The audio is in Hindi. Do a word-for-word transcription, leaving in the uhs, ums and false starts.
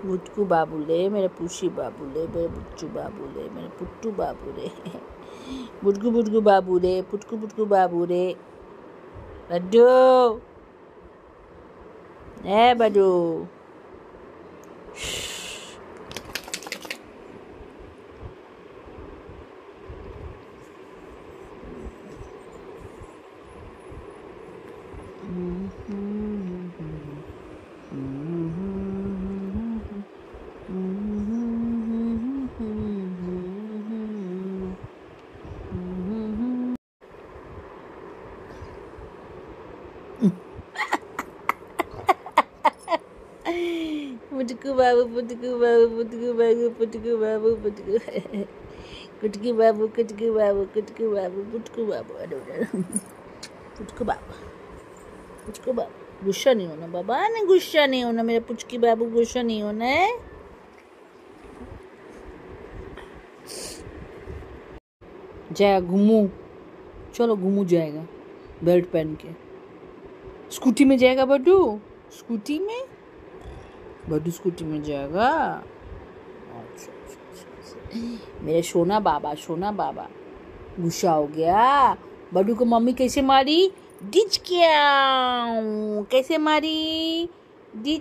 बुटकू बाबूले, मेरे पुशी बाबूले, मेरे बुच्चू बाबूले, मेरे पुट्टू बाबूले, बुटकू बुटकू बाबूले, पुटकू पुटकू बाबूले, बड्डू, ए बड्डू, पुटकू बाबू, पुटकू बाबू, पुटकू बाबू, पुटकू बाबू, पुटकू कुटकू बाबू, कुटकू बाबू, कुटकू बाबू, पुटकू बाबू, पुटकू बाबू, पुटकू बाबू, गुस्सा नहीं होना बाबा, नहीं गुस्सा नहीं होना मेरे पुचकी बाबू, गुस्सा नहीं होना है। जाएगा घूमू, चलो घूमू जाएगा बेल्ट पहन के, स्कूटी में जाएगा बड्डू, स्कूटी में बड्डू स्कूटी में जाएगा। अच्छा, अच्छा, अच्छा। मेरे सोना बाबा, सोना बाबा गुस्सा हो गया। बड्डू को मम्मी कैसे मारी, डिच क्या कैसे मारी, डिच